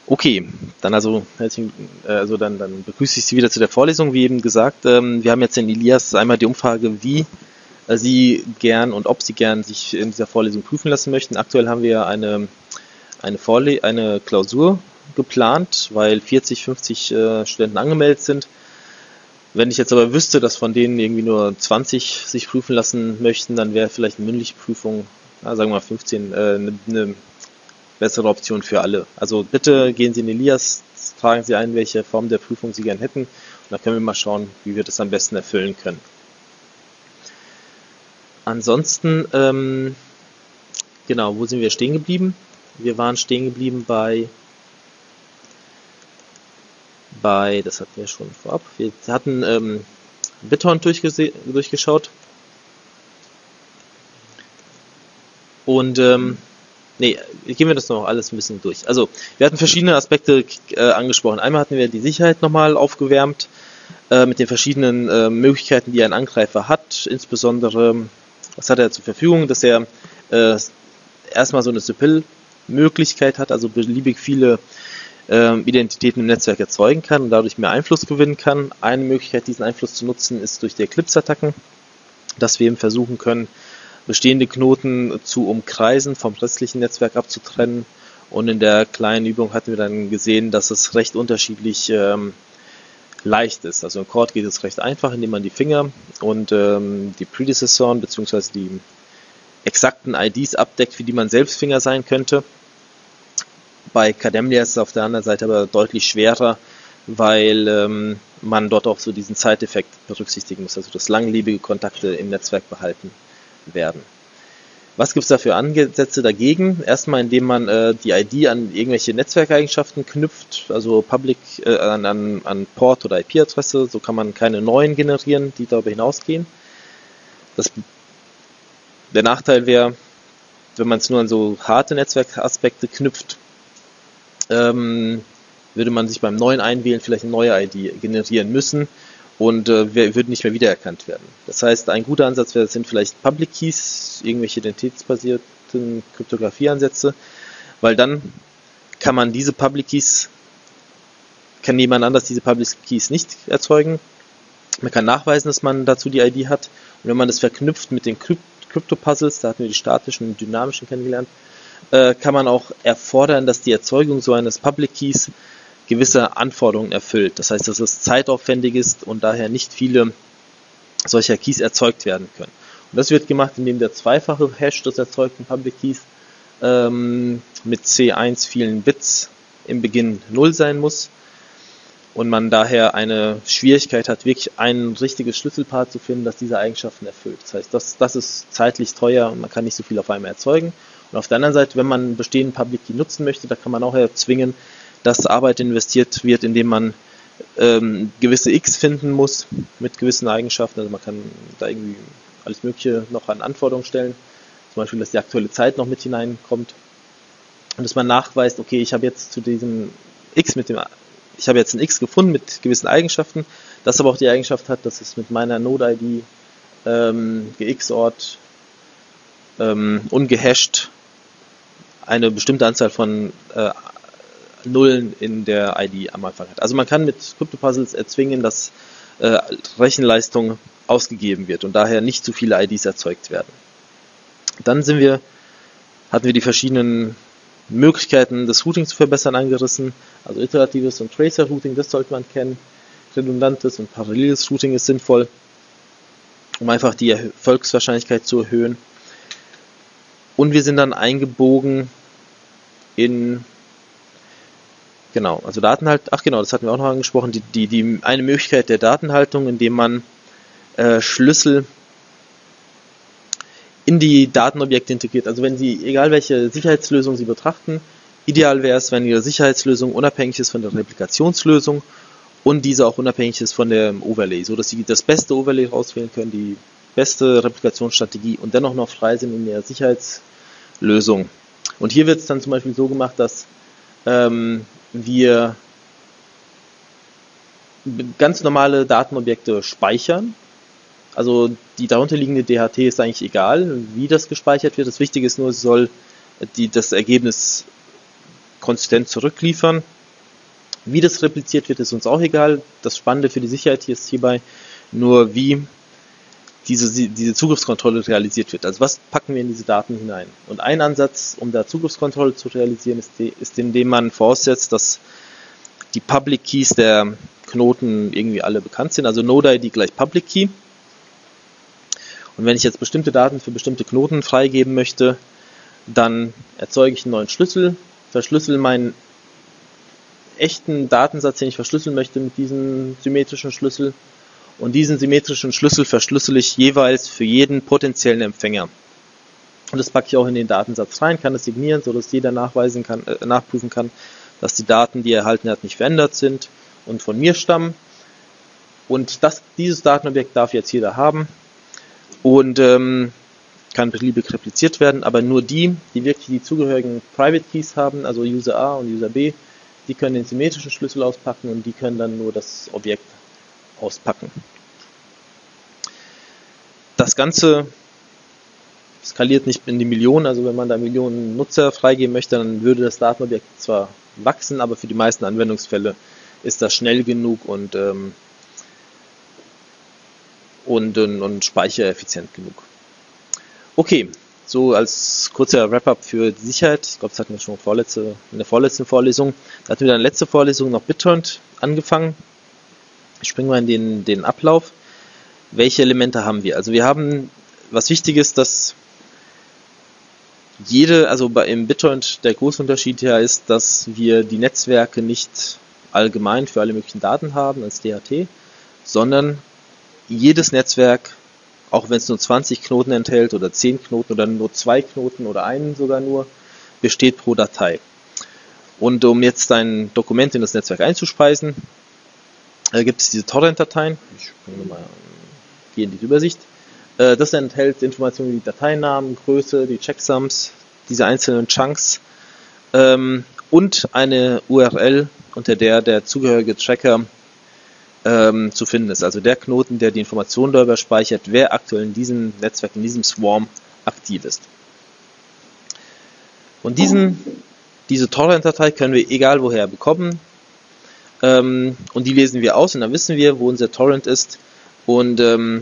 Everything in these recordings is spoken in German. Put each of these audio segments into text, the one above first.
Okay, dann dann begrüße ich Sie wieder zu der Vorlesung, wie eben gesagt. Wir haben jetzt in Elias einmal die Umfrage, wie Sie gern und ob Sie gern sich in dieser Vorlesung prüfen lassen möchten. Aktuell haben wir eine Klausur geplant, weil 40, 50 Studenten angemeldet sind. Wenn ich jetzt aber wüsste, dass von denen irgendwie nur 20 sich prüfen lassen möchten, dann wäre vielleicht eine mündliche Prüfung, sagen wir mal 15, eine bessere Option für alle. Also bitte gehen Sie in Elias, tragen Sie ein, welche Form der Prüfung Sie gern hätten, und dann können wir mal schauen, wie wir das am besten erfüllen können. Ansonsten, genau, wo sind wir stehen geblieben? Wir waren stehen geblieben das hatten wir schon vorab. Wir hatten BitTorrent durchgeschaut. Und gehen wir das noch alles ein bisschen durch. Also, wir hatten verschiedene Aspekte angesprochen. Einmal hatten wir die Sicherheit nochmal aufgewärmt, mit den verschiedenen Möglichkeiten, die ein Angreifer hat. Insbesondere, was hat er zur Verfügung, dass er erstmal so eine Sypil-Möglichkeit hat, also beliebig viele Identitäten im Netzwerk erzeugen kann und dadurch mehr Einfluss gewinnen kann. Eine Möglichkeit, diesen Einfluss zu nutzen, ist durch die Eclipse-Attacken, dass wir eben versuchen können, bestehende Knoten zu umkreisen, vom restlichen Netzwerk abzutrennen. Und in der kleinen Übung hatten wir dann gesehen, dass es recht unterschiedlich leicht ist. Also im Chord geht es recht einfach, indem man die Finger und die Predecessoren bzw. die exakten IDs abdeckt, für die man selbst Finger sein könnte. Bei Kademlia ist es auf der anderen Seite aber deutlich schwerer, weil man dort auch so diesen Zeiteffekt berücksichtigen muss, also dass langlebige Kontakte im Netzwerk behalten werden. Was gibt es da für Ansätze dagegen? Erstmal, indem man die ID an irgendwelche Netzwerkeigenschaften knüpft, also Public an Port oder IP-Adresse. So kann man keine neuen generieren, die darüber hinausgehen. Der Nachteil wäre, wenn man es nur an so harte Netzwerkaspekte knüpft, würde man sich beim neuen Einwählen vielleicht eine neue ID generieren müssen und würde nicht mehr wiedererkannt werden. Das heißt, ein guter Ansatz sind vielleicht Public Keys, irgendwelche identitätsbasierten Kryptografieansätze, weil dann kann jemand anders diese Public Keys nicht erzeugen. Man kann nachweisen, dass man dazu die ID hat, und wenn man das verknüpft mit den Krypto-Puzzles, da hatten wir die statischen und dynamischen kennengelernt, kann man auch erfordern, dass die Erzeugung so eines Public Keys gewisse Anforderungen erfüllt. Das heißt, dass es zeitaufwendig ist und daher nicht viele solcher Keys erzeugt werden können. Und das wird gemacht, indem der zweifache Hash des erzeugten Public Keys mit C1 vielen Bits im Beginn 0 sein muss und man daher eine Schwierigkeit hat, wirklich ein richtiges Schlüsselpaar zu finden, das diese Eigenschaften erfüllt. Das heißt, das ist zeitlich teuer und man kann nicht so viel auf einmal erzeugen. Und auf der anderen Seite, wenn man einen bestehenden Public Key nutzen möchte, da kann man auch erzwingen, dass Arbeit investiert wird, indem man gewisse X finden muss mit gewissen Eigenschaften. Also man kann da irgendwie alles Mögliche noch an Anforderungen stellen. Zum Beispiel, dass die aktuelle Zeit noch mit hineinkommt. Und dass man nachweist, okay, ich habe jetzt zu diesem X ich habe jetzt ein X gefunden mit gewissen Eigenschaften, das aber auch die Eigenschaft hat, dass es mit meiner Node-ID gexort ungehasht eine bestimmte Anzahl von Nullen in der ID am Anfang hat. Also man kann mit Crypto-Puzzles erzwingen, dass Rechenleistung ausgegeben wird und daher nicht zu viele IDs erzeugt werden. Dann hatten wir die verschiedenen Möglichkeiten, das Routing zu verbessern, angerissen. Also iteratives und Tracer-Routing, das sollte man kennen. Redundantes und paralleles Routing ist sinnvoll, um einfach die Erfolgswahrscheinlichkeit zu erhöhen. Und wir sind dann eingebogen in also Datenhaltung, das hatten wir auch noch angesprochen, die eine Möglichkeit der Datenhaltung, indem man Schlüssel in die Datenobjekte integriert. Also wenn Sie, egal welche Sicherheitslösung Sie betrachten, ideal wäre es, wenn Ihre Sicherheitslösung unabhängig ist von der Replikationslösung und diese auch unabhängig ist von dem Overlay, so dass Sie das beste Overlay rauswählen können, die beste Replikationsstrategie und dennoch noch frei sind in der Sicherheitslösung. Und hier wird es dann zum Beispiel so gemacht, dass wir ganz normale Datenobjekte speichern. Also die darunterliegende DHT ist eigentlich egal, wie das gespeichert wird. Das Wichtige ist nur, es soll das Ergebnis konsistent zurückliefern. Wie das repliziert wird, ist uns auch egal. Das Spannende für die Sicherheit hier ist hierbei nur, wie diese Zugriffskontrolle realisiert wird. Also was packen wir in diese Daten hinein? Und ein Ansatz, um da Zugriffskontrolle zu realisieren, ist indem man voraussetzt, dass die Public Keys der Knoten irgendwie alle bekannt sind. Also Node-ID gleich Public Key. Und wenn ich jetzt bestimmte Daten für bestimmte Knoten freigeben möchte, dann erzeuge ich einen neuen Schlüssel, verschlüssel meinen echten Datensatz, den ich verschlüsseln möchte, mit diesem symmetrischen Schlüssel. Und diesen symmetrischen Schlüssel verschlüssel ich jeweils für jeden potenziellen Empfänger. Und das packe ich auch in den Datensatz rein, kann es signieren, sodass jeder nachprüfen kann, dass die Daten, die er erhalten hat, nicht verändert sind und von mir stammen. Und dieses Datenobjekt darf jetzt jeder haben und kann beliebig repliziert werden, aber nur die wirklich die zugehörigen Private Keys haben, also User A und User B, die können den symmetrischen Schlüssel auspacken und die können dann nur das Objekt auspacken. Das Ganze skaliert nicht in die Millionen, also wenn man da Millionen Nutzer freigeben möchte, dann würde das Datenobjekt zwar wachsen, aber für die meisten Anwendungsfälle ist das schnell genug und speichereffizient genug. Okay, so als kurzer Wrap-up für die Sicherheit. Ich glaube, das hatten wir schon in der vorletzten Vorlesung. Da hatten wir dann letzte Vorlesung noch BitTorrent angefangen. Ich springe mal in den Ablauf. Welche Elemente haben wir? Also wir haben, was wichtig ist, dass im BitTorrent der große Unterschied hier ist, dass wir die Netzwerke nicht allgemein für alle möglichen Daten haben als DHT, sondern jedes Netzwerk, auch wenn es nur 20 Knoten enthält oder 10 Knoten oder nur 2 Knoten oder einen sogar nur, besteht pro Datei. Und um jetzt ein Dokument in das Netzwerk einzuspeisen, gibt es diese Torrent-Dateien. Ich gehe in die Übersicht. Das enthält Informationen wie die Dateinamen, Größe, die Checksums, diese einzelnen Chunks und eine URL, unter der zugehörige Tracker zu finden ist. Also der Knoten, der die Informationen darüber speichert, wer aktuell in diesem Netzwerk, in diesem Swarm aktiv ist. Und diese Torrent-Datei können wir egal woher bekommen. Und die lesen wir aus und dann wissen wir, wo unser Torrent ist und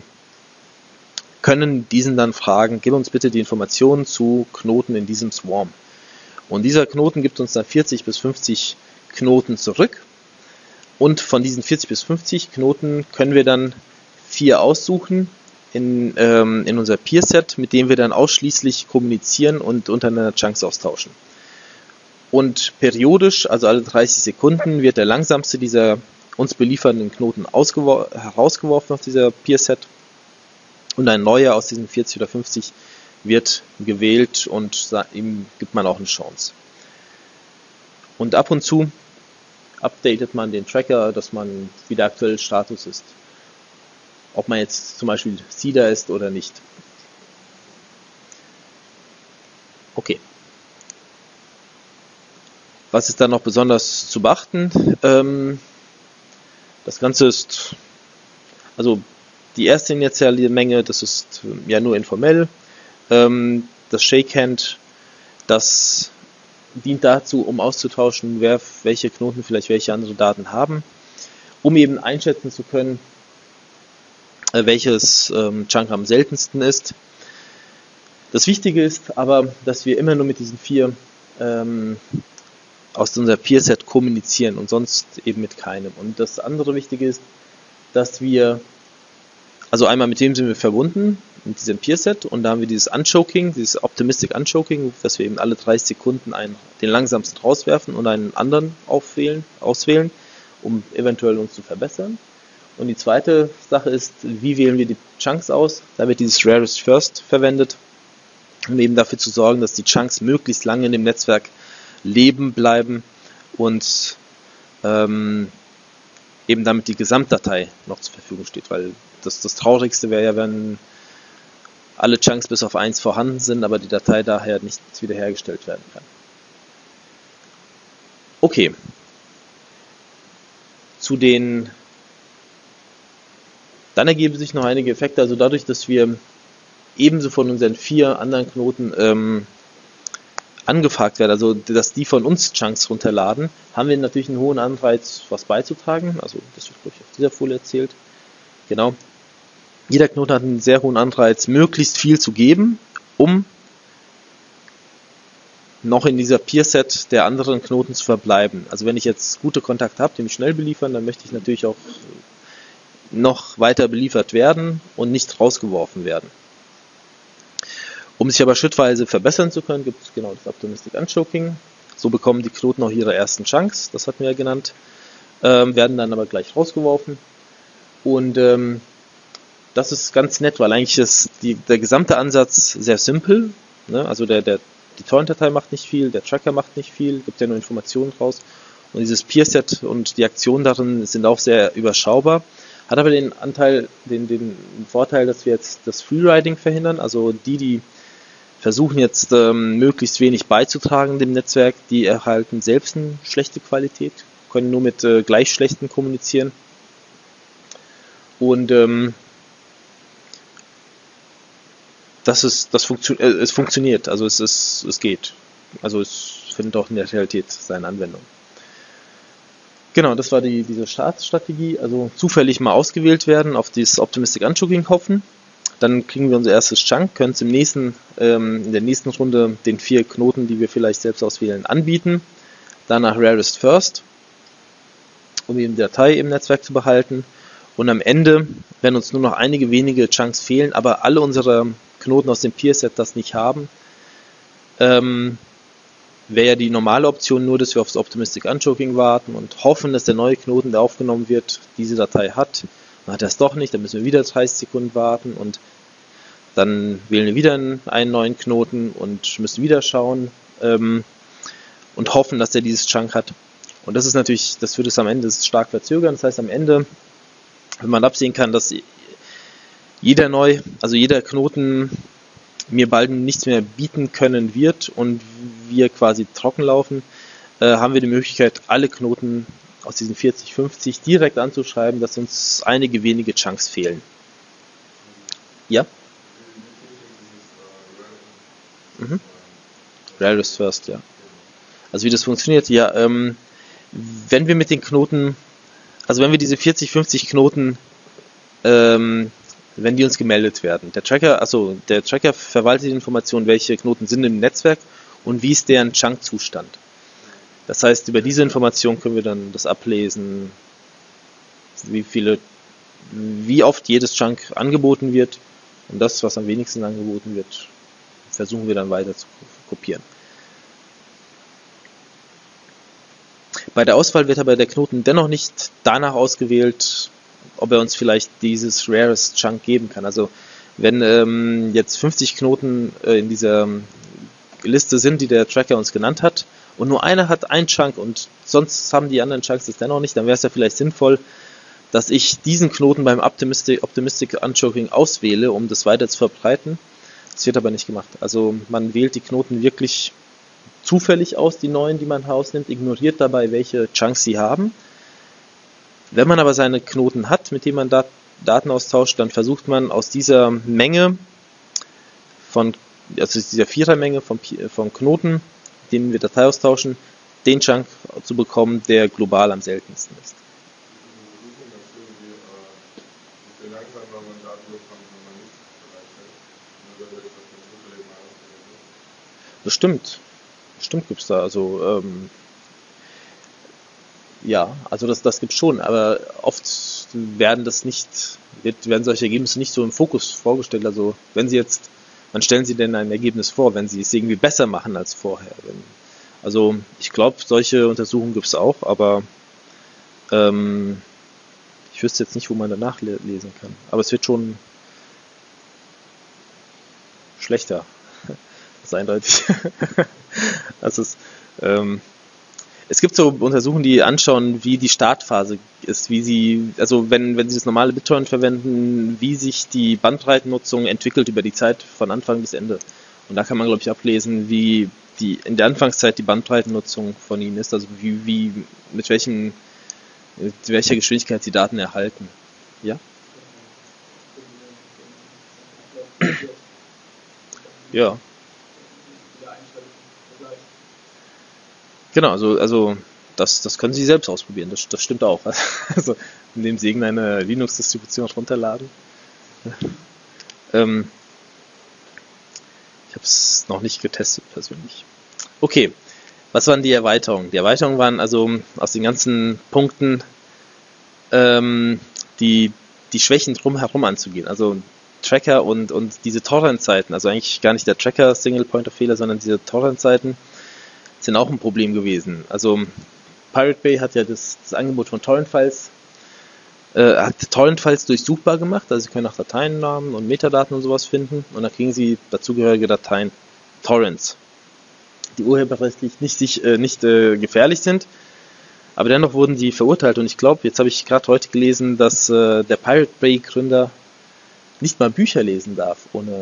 können diesen dann fragen, gib uns bitte die Informationen zu Knoten in diesem Swarm. Und dieser Knoten gibt uns dann 40 bis 50 Knoten zurück. Und von diesen 40 bis 50 Knoten können wir dann 4 aussuchen in unser Peer-Set, mit dem wir dann ausschließlich kommunizieren und untereinander Chunks austauschen. Und periodisch, also alle 30 Sekunden, wird der langsamste dieser uns beliefernden Knoten herausgeworfen aus dieser Peer-Set und ein neuer aus diesen 40 oder 50 wird gewählt und ihm gibt man auch eine Chance. Und ab und zu updatet man den Tracker, dass man wie der aktuelle Status ist. Ob man jetzt zum Beispiel Seeder ist oder nicht. Okay. Was ist da noch besonders zu beachten? Das Ganze ist, also die erste initiale Menge, das ist ja nur informell. Das Shakehand, das dient dazu, um auszutauschen, welche Knoten vielleicht welche andere Daten haben, um eben einschätzen zu können, welches Chunk am seltensten ist. Das Wichtige ist aber, dass wir immer nur mit diesen 4 aus unser Peer-Set kommunizieren und sonst eben mit keinem. Und das andere Wichtige ist, dass wir, also einmal mit dem sind wir verbunden, mit diesem Peer-Set, und da haben wir dieses Unchoking, dieses Optimistic Unchoking, dass wir eben alle 30 Sekunden den langsamsten rauswerfen und einen anderen auswählen, um eventuell uns zu verbessern. Und die zweite Sache ist, wie wählen wir die Chunks aus? Da wird dieses Rarest First verwendet, um eben dafür zu sorgen, dass die Chunks möglichst lange in dem Netzwerk leben bleiben und eben damit die Gesamtdatei noch zur Verfügung steht, weil das Traurigste wäre ja, wenn alle Chunks bis auf 1 vorhanden sind, aber die Datei daher nicht wiederhergestellt werden kann. Okay. Dann ergeben sich noch einige Effekte, also dadurch, dass wir ebenso von unseren 4 anderen Knoten angefragt werden, also dass die von uns Chunks runterladen, haben wir natürlich einen hohen Anreiz, was beizutragen. Also das wird, glaube ich, auf dieser Folie erzählt. Genau. Jeder Knoten hat einen sehr hohen Anreiz, möglichst viel zu geben, um noch in dieser Peerset der anderen Knoten zu verbleiben. Also wenn ich jetzt gute Kontakte habe, die mich schnell beliefern, dann möchte ich natürlich auch noch weiter beliefert werden und nicht rausgeworfen werden. Um sich aber schrittweise verbessern zu können, gibt es genau das Optimistic Unchoking. So bekommen die Knoten auch ihre ersten Chunks, das hatten wir ja genannt, werden dann aber gleich rausgeworfen. Und das ist ganz nett, weil eigentlich ist der gesamte Ansatz sehr simpel. Ne? Also die Torrent-Datei macht nicht viel, der Tracker macht nicht viel, gibt ja nur Informationen raus. Und dieses Peerset und die Aktionen darin sind auch sehr überschaubar. Hat aber den Vorteil, dass wir jetzt das Freeriding verhindern. Also die versuchen jetzt möglichst wenig beizutragen dem Netzwerk, die erhalten selbst eine schlechte Qualität, können nur mit gleich schlechten kommunizieren. Und es funktioniert, also es geht. Also es findet auch in der Realität seine Anwendung. Genau, das war diese Startstrategie, also zufällig mal ausgewählt werden, auf dieses Optimistic Unchoking hoffen. Dann kriegen wir unser erstes Chunk, können es in der nächsten Runde den 4 Knoten, die wir vielleicht selbst auswählen, anbieten. Danach Rarest First, um eben die Datei im Netzwerk zu behalten. Und am Ende werden uns nur noch einige wenige Chunks fehlen, aber alle unsere Knoten aus dem Peerset das nicht haben. Wäre ja die normale Option nur, dass wir aufs Optimistic Unchoking warten und hoffen, dass der neue Knoten, der aufgenommen wird, diese Datei hat. Dann hat er es doch nicht, dann müssen wir wieder 30 Sekunden warten und dann wählen wir wieder einen neuen Knoten und müssen wieder schauen und hoffen, dass der dieses Chunk hat. Und das ist natürlich, das würde es am Ende stark verzögern. Das heißt, am Ende, wenn man absehen kann, dass jeder Knoten mir bald nichts mehr bieten können wird und wir quasi trocken laufen, haben wir die Möglichkeit, alle Knoten aus diesen 40, 50 direkt anzuschreiben, dass uns einige wenige Chunks fehlen. Ja? Rarest First, ja. Also wie das funktioniert, ja, wenn wir mit den Knoten, also wenn wir diese 40, 50 Knoten, wenn die uns gemeldet werden. Der Tracker verwaltet die Information, welche Knoten sind im Netzwerk und wie ist deren Chunk-Zustand. Das heißt, über diese Information können wir dann das ablesen, wie oft jedes Chunk angeboten wird und das, was am wenigsten angeboten wird, versuchen wir dann weiter zu kopieren. Bei der Auswahl wird aber der Knoten dennoch nicht danach ausgewählt, ob er uns vielleicht dieses Rarest Chunk geben kann. Also wenn jetzt 50 Knoten in dieser Liste sind, die der Tracker uns genannt hat, und nur einer hat einen Chunk und sonst haben die anderen Chunks das dennoch nicht, dann wäre es ja vielleicht sinnvoll, dass ich diesen Knoten beim Optimistic Unchoking auswähle, um das weiter zu verbreiten. Das wird aber nicht gemacht. Also man wählt die Knoten wirklich zufällig aus, die neuen, die man rausnimmt, ignoriert dabei, welche Chunks sie haben. Wenn man aber seine Knoten hat, mit denen man Daten austauscht, dann versucht man aus dieser Menge dieser Vierermenge von Knoten, denen wir Datei austauschen, den Chunk zu bekommen, der global am seltensten ist. Bestimmt gibt es da, also ja, also das gibt es schon, aber oft werden solche Ergebnisse nicht so im Fokus vorgestellt. Also wann stellen Sie denn ein Ergebnis vor, wenn Sie es irgendwie besser machen als vorher? Also ich glaube, solche Untersuchungen gibt es auch, aber ich wüsste jetzt nicht, wo man danach lesen kann. Aber es wird schon schlechter. Das ist eindeutig. Es gibt so Untersuchungen, die anschauen, wie die Startphase ist, wenn Sie das normale BitTorrent verwenden, wie sich die Bandbreitennutzung entwickelt über die Zeit von Anfang bis Ende. Und da kann man, glaube ich, ablesen, wie in der Anfangszeit die Bandbreitennutzung von Ihnen ist, also mit welcher Geschwindigkeit Sie Daten erhalten. Ja? Ja. Genau, also das können Sie selbst ausprobieren, das stimmt auch. Also indem Sie irgendeine Linux-Distribution runterladen. Ähm, Ich habe es noch nicht getestet persönlich. Okay, was waren die Erweiterungen? Die Erweiterungen waren also aus den ganzen Punkten die Schwächen drumherum anzugehen. Also Tracker und diese Torrent-Seiten, also eigentlich gar nicht der Tracker Single-Point-of-Fehler, sondern diese Torrent-Seiten sind auch ein Problem gewesen. Also Pirate Bay hat ja das Angebot von Torrent-Files hat Torrent-Files durchsuchbar gemacht, also Sie können nach Dateiennamen und Metadaten und sowas finden und dann kriegen Sie dazugehörige Dateien, Torrents, die urheberrechtlich nicht gefährlich sind, aber dennoch wurden die verurteilt und ich glaube, jetzt habe ich gerade heute gelesen, dass der Pirate Bay Gründer nicht mal Bücher lesen darf,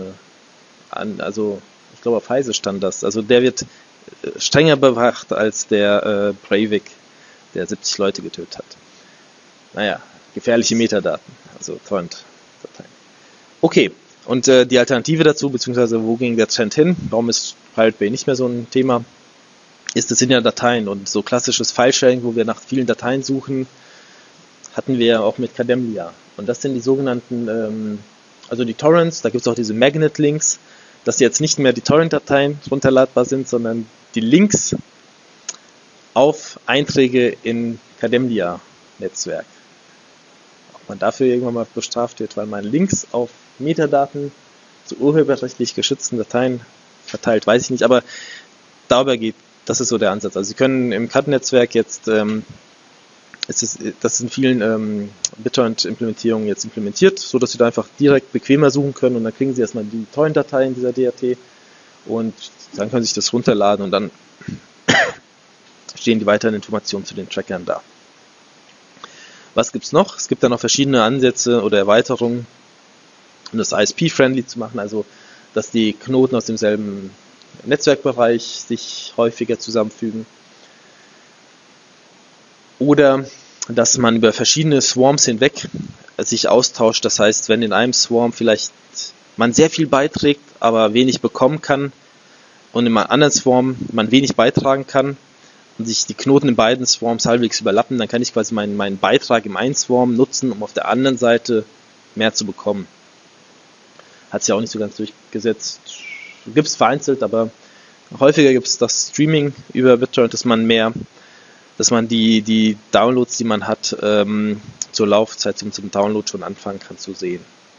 also ich glaube auf Heise stand das, also der wird strenger bewacht als der Breivik, der 70 Leute getötet hat. Naja, gefährliche Metadaten, also Torrent-Dateien. Okay, und die Alternative dazu, beziehungsweise wo ging der Trend hin, warum ist Pirate Bay nicht mehr so ein Thema, das sind ja Dateien und so klassisches File-Sharing, wo wir nach vielen Dateien suchen, hatten wir ja auch mit Kademlia. Und das sind die sogenannten, also die Torrents, da gibt es auch diese Magnet-Links, dass jetzt nicht mehr die Torrent-Dateien runterladbar sind, sondern die Links auf Einträge in Kademlia-Netzwerk. Ob man dafür irgendwann mal bestraft wird, weil man Links auf Metadaten zu urheberrechtlich geschützten Dateien verteilt, weiß ich nicht, aber darüber geht, das ist so der Ansatz. Also Sie können im CAD-Netzwerk jetzt, das ist in vielen BitTorrent-Implementierungen jetzt implementiert, so dass Sie da einfach direkt bequemer suchen können und dann kriegen Sie erstmal die Torrent-Dateien dieser DAT und dann können Sie sich das runterladen und dann stehen die weiteren Informationen zu den Trackern da. Was gibt's noch? Es gibt da noch verschiedene Ansätze oder Erweiterungen, um das ISP-friendly zu machen, also dass die Knoten aus demselben Netzwerkbereich sich häufiger zusammenfügen. Oder dass man über verschiedene Swarms hinweg sich austauscht. Das heißt, wenn in einem Swarm vielleicht man sehr viel beiträgt, aber wenig bekommen kann und in einem anderen Swarm man wenig beitragen kann und sich die Knoten in beiden Swarms halbwegs überlappen, dann kann ich quasi meinen Beitrag im einen Swarm nutzen, um auf der anderen Seite mehr zu bekommen. Hat sich auch nicht so ganz durchgesetzt. Gibt es vereinzelt, aber häufiger gibt es das Streaming über BitTorrent, dass man die Downloads, die man hat, zur Laufzeit zum Download schon anfangen kann zu sehen.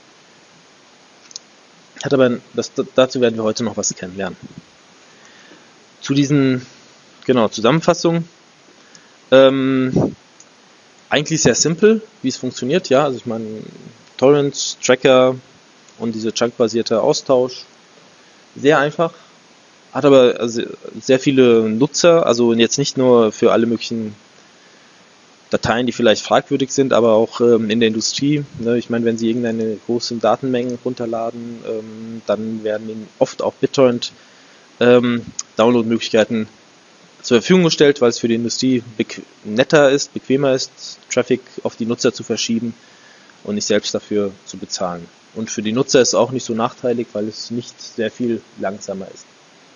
Dazu werden wir heute noch was kennenlernen. Zu diesen Zusammenfassungen. Eigentlich sehr simpel, wie es funktioniert. Ja, also ich meine, Torrents, Tracker und dieser Chunk-basierte Austausch. Sehr einfach. Hat aber sehr viele Nutzer, also jetzt nicht nur für alle möglichen Dateien, die vielleicht fragwürdig sind, aber auch in der Industrie. Ne? Ich meine, wenn Sie irgendeine großen Datenmengen runterladen, dann werden Ihnen oft auch BitTorrent Download-Möglichkeiten zur Verfügung gestellt, weil es für die Industrie netter ist, bequemer ist, Traffic auf die Nutzer zu verschieben und nicht selbst dafür zu bezahlen. Und für die Nutzer ist es auch nicht so nachteilig, weil es nicht sehr viel langsamer ist.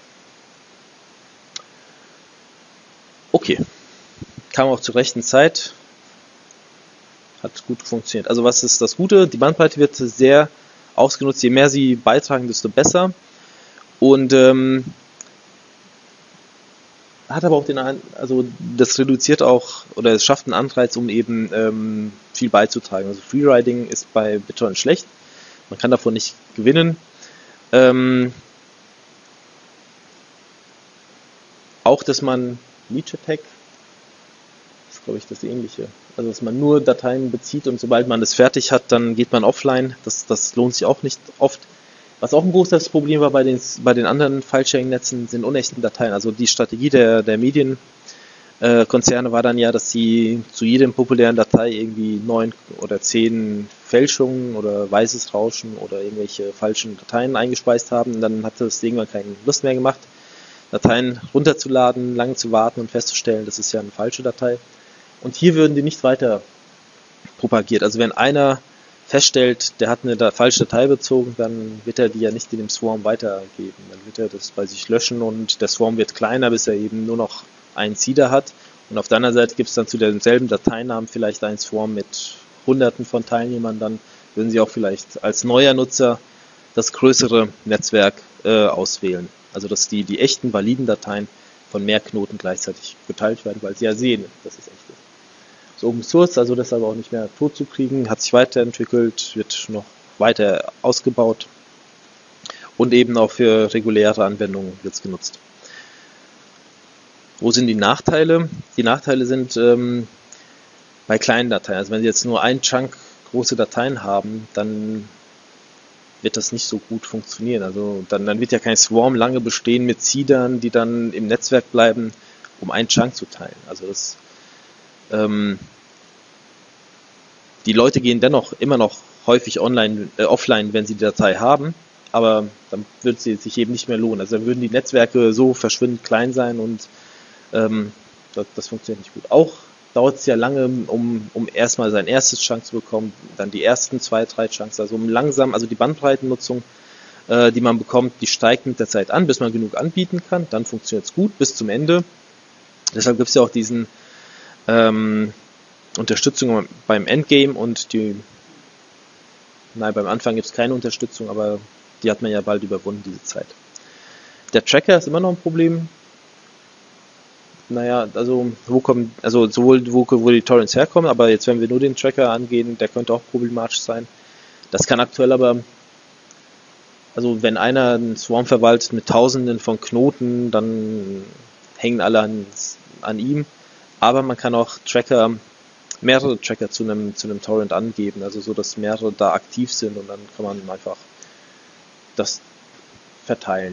Okay, kam auch zur rechten Zeit, hat gut funktioniert. Also was ist das Gute? Die Bandbreite wird sehr ausgenutzt, je mehr Sie beitragen, desto besser. Und hat aber auch das reduziert auch, oder es schafft einen Anreiz, um eben viel beizutragen. Also Freeriding ist bei BitTorrent schlecht, man kann davon nicht gewinnen. Auch, dass man Leech Attack, ist glaube ich das ähnliche. Also dass man nur Dateien bezieht und sobald man das fertig hat, dann geht man offline. Das lohnt sich auch nicht oft. Was auch ein großes Problem war bei den anderen File-Sharing-Netzen, sind unechten Dateien. Also die Strategie der Medienkonzerne war dann ja, dass sie zu jedem populären Datei irgendwie 9 oder 10 Fälschungen oder weißes Rauschen oder irgendwelche falschen Dateien eingespeist haben. Und dann hat das irgendwann keine Lust mehr gemacht, Dateien runterzuladen, lange zu warten und festzustellen, das ist ja eine falsche Datei. Und hier würden die nicht weiter propagiert. Also wenn einer feststellt, der hat eine falsche Datei bezogen, dann wird er die ja nicht in dem Swarm weitergeben. Dann wird er das bei sich löschen und der Swarm wird kleiner, bis er eben nur noch einen Seeder hat. Und auf der anderen Seite gibt es dann zu denselben Dateinamen vielleicht einen Swarm mit Hunderten von Teilnehmern. Dann würden Sie auch vielleicht als neuer Nutzer das größere Netzwerk auswählen. Also dass die echten, validen Dateien von mehr Knoten gleichzeitig geteilt werden, weil Sie ja sehen, dass es echt ist. So Open Source, also deshalb auch nicht mehr tot zu kriegen, hat sich weiterentwickelt, wird noch weiter ausgebaut und eben auch für reguläre Anwendungen wird es genutzt. Wo sind die Nachteile? Die Nachteile sind bei kleinen Dateien. Also wenn Sie jetzt nur einen Chunk große Dateien haben, dann wird das nicht so gut funktionieren. Also dann wird ja kein Swarm lange bestehen mit Seedern, die dann im Netzwerk bleiben, um einen Chunk zu teilen. Also das, die Leute gehen dennoch immer noch häufig offline, wenn sie die Datei haben, aber dann wird sie sich eben nicht mehr lohnen. Also dann würden die Netzwerke so verschwindend klein sein und das funktioniert nicht gut. Auch dauert es ja lange, um erstmal sein erstes Chunk zu bekommen, dann die ersten 2, 3 Chunks, also langsam, also die Bandbreitennutzung, die man bekommt, die steigt mit der Zeit an, bis man genug anbieten kann, dann funktioniert es gut bis zum Ende. Deshalb gibt es ja auch diesen Unterstützung beim Endgame und beim Anfang gibt es keine Unterstützung, aber die hat man ja bald überwunden, diese Zeit. Der Tracker ist immer noch ein Problem. Naja, also sowohl wo die Torrents herkommen, aber jetzt wenn wir nur den Tracker angehen, der könnte auch problematisch sein. Das kann aktuell aber, also wenn einer einen Swarm verwaltet mit Tausenden von Knoten, dann hängen alle an ihm. Aber man kann auch mehrere Tracker zu einem Torrent angeben, also so, dass mehrere da aktiv sind und dann kann man einfach das verteilen.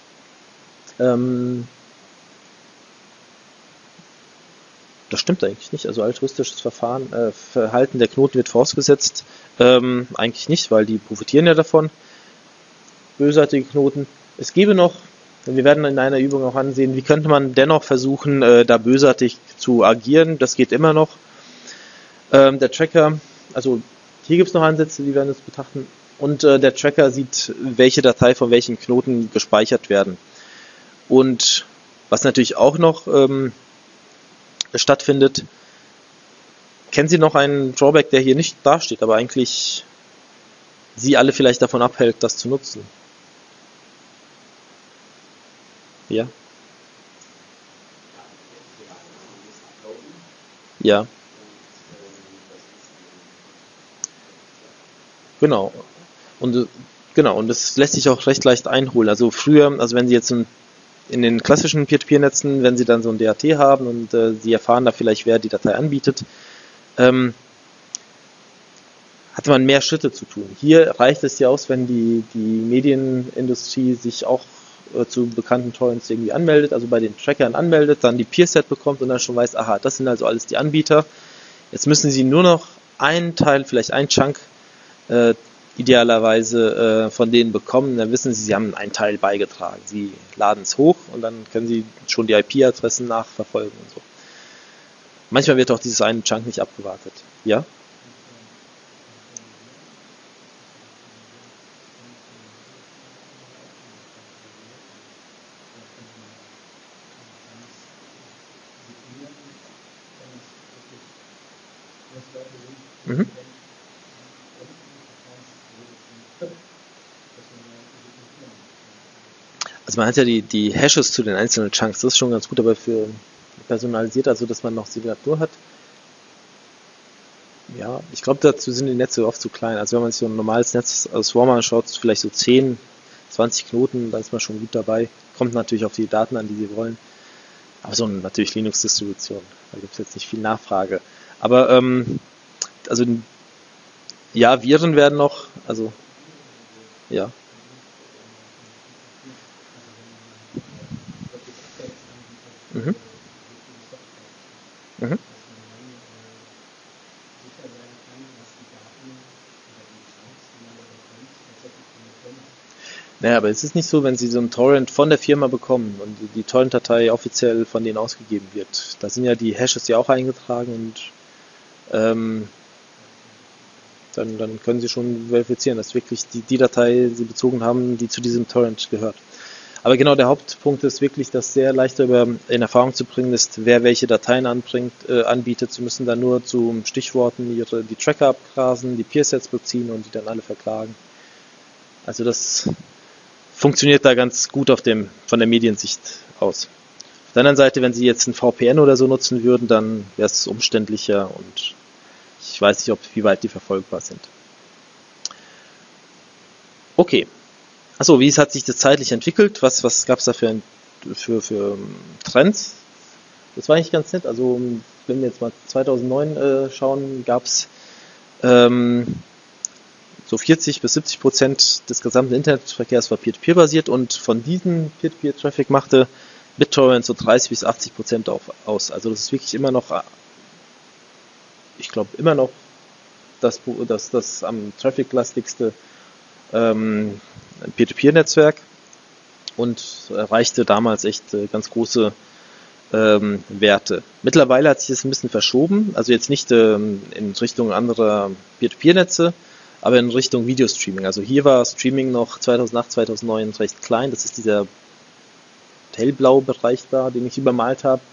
Das stimmt eigentlich nicht. Also altruistisches Verhalten der Knoten wird vorausgesetzt. Eigentlich nicht, weil die profitieren ja davon. Bösartige Knoten. Es gäbe noch, wir werden in einer Übung auch ansehen, wie könnte man dennoch versuchen, da bösartig zu agieren. Das geht immer noch. Der Tracker, also hier gibt es noch Ansätze, die werden es betrachten. Und der Tracker sieht, welche Datei von welchen Knoten gespeichert werden. Und was natürlich auch noch stattfindet. Kennen Sie noch einen Drawback, der hier nicht dasteht, aber eigentlich Sie alle vielleicht davon abhält, das zu nutzen? Ja? Ja. Genau. Und und das lässt sich auch recht leicht einholen. Also früher, also wenn Sie jetzt in den klassischen Peer-to-Peer-Netzen, wenn Sie dann so ein DAT haben und Sie erfahren da vielleicht, wer die Datei anbietet, hat man mehr Schritte zu tun. Hier reicht es ja aus, wenn die Medienindustrie sich auch zu bekannten Torrents irgendwie anmeldet, also bei den Trackern anmeldet, dann die Peer-Set bekommt und dann schon weiß, aha, das sind also alles die Anbieter. Jetzt müssen Sie nur noch einen Teil, vielleicht einen Chunk, idealerweise von denen bekommen, dann wissen Sie, Sie haben einen Teil beigetragen. Sie laden es hoch und dann können Sie schon die IP-Adressen nachverfolgen und so. Manchmal wird auch dieses eine Chunk nicht abgewartet. Ja? Mhm. Also man hat ja die Hashes zu den einzelnen Chunks, das ist schon ganz gut, aber für personalisiert, also dass man noch Signatur hat. Ja, ich glaube, dazu sind die Netze oft zu klein. Also wenn man sich so ein normales Netz aus Swarm anschaut, vielleicht so 10, 20 Knoten, da ist man schon gut dabei. Kommt natürlich auf die Daten an, die Sie wollen. Aber so natürlich Linux-Distribution, da gibt es jetzt nicht viel Nachfrage. Aber also ja, Viren werden noch, also ja. Mhm. Mhm. Naja, aber es ist nicht so, wenn Sie so einen Torrent von der Firma bekommen und die Torrent-Datei offiziell von denen ausgegeben wird. Da sind ja die Hashes ja auch eingetragen und dann können Sie schon verifizieren, dass wirklich die Datei Sie bezogen haben, die zu diesem Torrent gehört. Aber genau, der Hauptpunkt ist wirklich, das sehr leicht in Erfahrung zu bringen ist, wer welche Dateien anbietet. Sie müssen dann nur zu Stichworten die Tracker abgrasen, die Peersets beziehen und die dann alle verklagen. Also das funktioniert da ganz gut von der Mediensicht aus. Auf der anderen Seite, wenn Sie jetzt ein VPN oder so nutzen würden, dann wäre es umständlicher und ich weiß nicht, wie weit die verfolgbar sind. Okay. Achso, wie hat sich das zeitlich entwickelt? Was gab es da für Trends? Das war eigentlich ganz nett. Also wenn wir jetzt mal 2009 schauen, gab es so 40-70% des gesamten Internetverkehrs war Peer-to-Peer basiert und von diesem Peer-to-Peer-Traffic machte BitTorrent so 30-80% aus. Also das ist wirklich immer noch, ich glaube immer noch das am trafficlastigste Peer-to-Peer-Netzwerk und erreichte damals echt ganz große Werte. Mittlerweile hat sich das ein bisschen verschoben, also jetzt nicht in Richtung anderer Peer-to-Peer-Netze, aber in Richtung Videostreaming. Also hier war Streaming noch 2008, 2009 recht klein. Das ist dieser hellblaue Bereich da, den ich übermalt habe.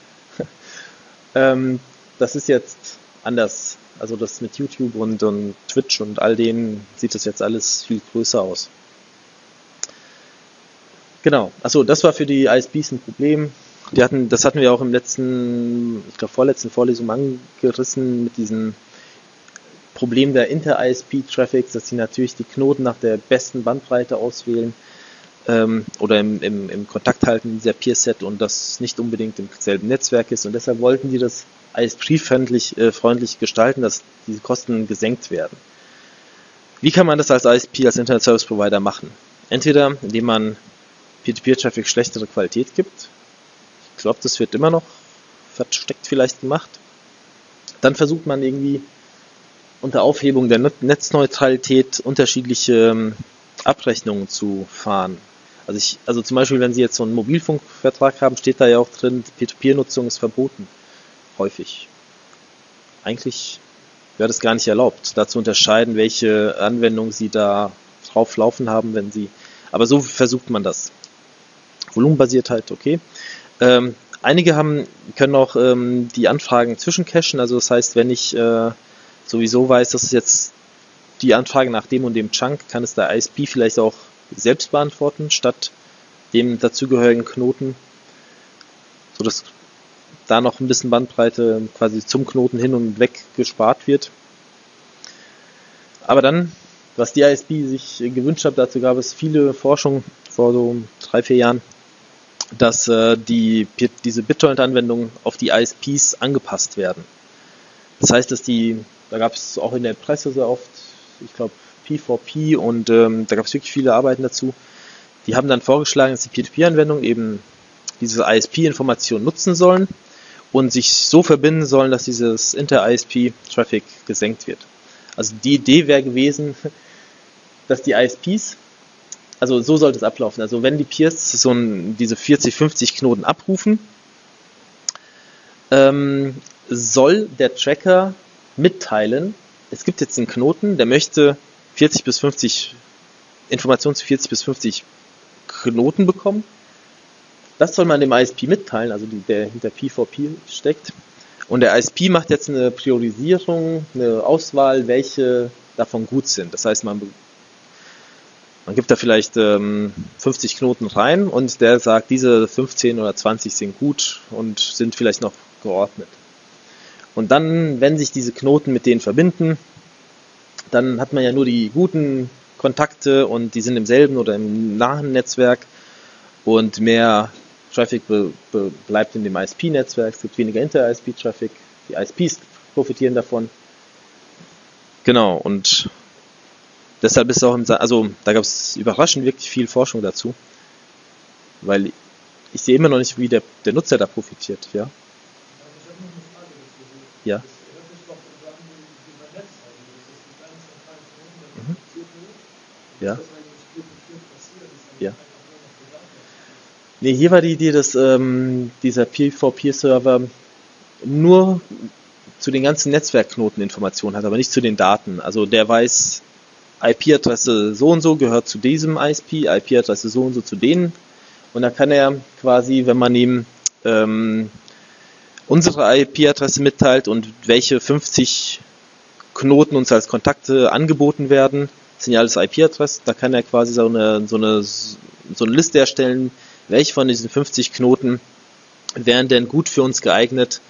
Das ist jetzt anders. Also das mit YouTube und Twitch und all denen sieht das jetzt alles viel größer aus. Genau. Achso, das war für die ISPs ein Problem. Das hatten wir auch im vorletzten Vorlesung angerissen mit diesem Problem der Inter-ISP-Traffics, dass sie natürlich die Knoten nach der besten Bandbreite auswählen oder im Kontakt halten dieser Peerset und das nicht unbedingt im selben Netzwerk ist. Und deshalb wollten die das ISP-freundlich gestalten, dass diese Kosten gesenkt werden. Wie kann man das als ISP, als Internet Service Provider machen? Entweder indem man Peer-to-Peer-Traffic schlechtere Qualität gibt. Ich glaube, das wird immer noch versteckt vielleicht gemacht. Dann versucht man irgendwie unter Aufhebung der Netzneutralität unterschiedliche Abrechnungen zu fahren. Also zum Beispiel, wenn Sie jetzt so einen Mobilfunkvertrag haben, steht da ja auch drin, Peer-to-Peer-Nutzung ist verboten. Häufig. Eigentlich wäre das gar nicht erlaubt, da zu unterscheiden, welche Anwendung Sie da drauf laufen haben, aber so versucht man das. Volumenbasiert halt, okay. Einige können auch die Anfragen zwischencachen, also das heißt, wenn ich sowieso weiß, dass es jetzt die Anfrage nach dem und dem Chunk, kann es der ISP vielleicht auch selbst beantworten, statt dem dazugehörigen Knoten, sodass da noch ein bisschen Bandbreite quasi zum Knoten hin und weg gespart wird. Aber dann, was die ISP sich gewünscht hat, dazu gab es viele Forschung vor so 3-4 Jahren, dass diese BitTorrent-Anwendungen auf die ISPs angepasst werden. Das heißt, da gab es auch in der Presse sehr oft, ich glaube P4P und da gab es wirklich viele Arbeiten dazu. Die haben dann vorgeschlagen, dass die Peer-to-Peer-Anwendungen eben diese ISP-Information nutzen sollen und sich so verbinden sollen, dass dieses Inter-ISP-Traffic gesenkt wird. Also die Idee wäre gewesen, dass die ISPs, also so sollte es ablaufen, also wenn die Peers diese 40-50 Knoten abrufen, soll der Tracker mitteilen, es gibt jetzt einen Knoten, der möchte 40 bis 50 Informationen zu 40 bis 50 Knoten bekommen. Das soll man dem ISP mitteilen, also der hinter P4P steckt. Und der ISP macht jetzt eine Priorisierung, eine Auswahl, welche davon gut sind. Das heißt, man gibt da vielleicht 50 Knoten rein und der sagt, diese 15 oder 20 sind gut und sind vielleicht noch geordnet. Und dann, wenn sich diese Knoten mit denen verbinden, dann hat man ja nur die guten Kontakte und die sind im selben oder im nahen Netzwerk und mehr Traffic bleibt in dem ISP-Netzwerk, es gibt weniger Inter-ISP-Traffic, die ISPs profitieren davon. Genau, und deshalb ist auch da gab es überraschend wirklich viel Forschung dazu, weil ich sehe immer noch nicht, wie der Nutzer da profitiert, ja. Ja. Ja. Ja. Nee, hier war die Idee, dass dieser P4P-Server nur zu den ganzen Netzwerkknoten Informationen hat, aber nicht zu den Daten. Also der weiß, IP-Adresse so und so gehört zu diesem ISP, IP-Adresse so und so zu denen Und da kann er quasi, wenn man ihm unsere IP-Adresse mitteilt und welche 50 Knoten uns als Kontakte angeboten werden, das sind ja alles IP-Adressen, da kann er quasi so eine Liste erstellen, welche von diesen 50 Knoten wären denn gut für uns geeignet,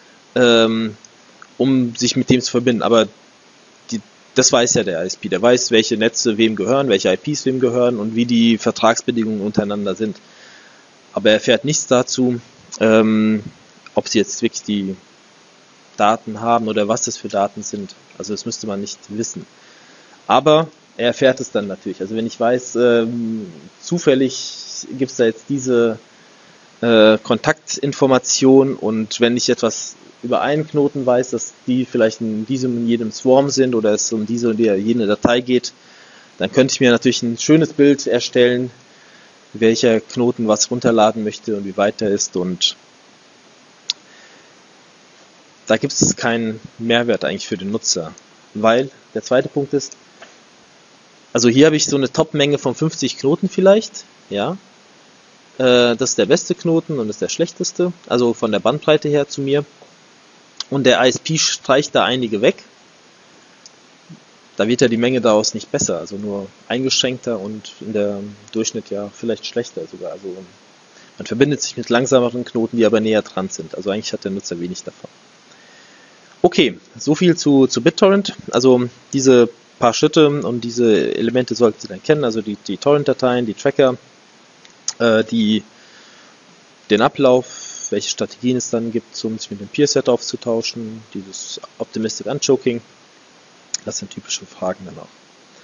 um sich mit dem zu verbinden. Aber das weiß ja der ISP, der weiß, welche Netze wem gehören, welche IPs wem gehören und wie die Vertragsbedingungen untereinander sind. Aber er erfährt nichts dazu, ob sie jetzt wirklich die Daten haben oder was das für Daten sind. Also das müsste man nicht wissen. Aber er erfährt es dann natürlich. Also wenn ich weiß, zufällig gibt es da jetzt diese Kontaktinformation und wenn ich etwas über einen Knoten weiß, dass die vielleicht in diesem und jedem Swarm sind oder es um diese und jene Datei geht, dann könnte ich mir natürlich ein schönes Bild erstellen, welcher Knoten was runterladen möchte und wie weit er ist, und da gibt es keinen Mehrwert eigentlich für den Nutzer, weil der zweite Punkt ist, also hier habe ich so eine Top-Menge von 50 Knoten vielleicht, ja, das ist der beste Knoten und das ist der schlechteste, also von der Bandbreite her zu mir, und der ISP streicht da einige weg. Da wird ja die Menge daraus nicht besser, also nur eingeschränkter und in der Durchschnitt ja vielleicht schlechter sogar. Also man verbindet sich mit langsameren Knoten, die aber näher dran sind. Also eigentlich hat der Nutzer wenig davon. Okay, so viel zu BitTorrent. Also diese paar Schritte und diese Elemente sollten Sie dann kennen, also die Torrent-Dateien, die Tracker, den Ablauf, welche Strategien es dann gibt, um sich mit dem Peer-Set auszutauschen, dieses Optimistic Unchoking. Das sind typische Fragen dann auch.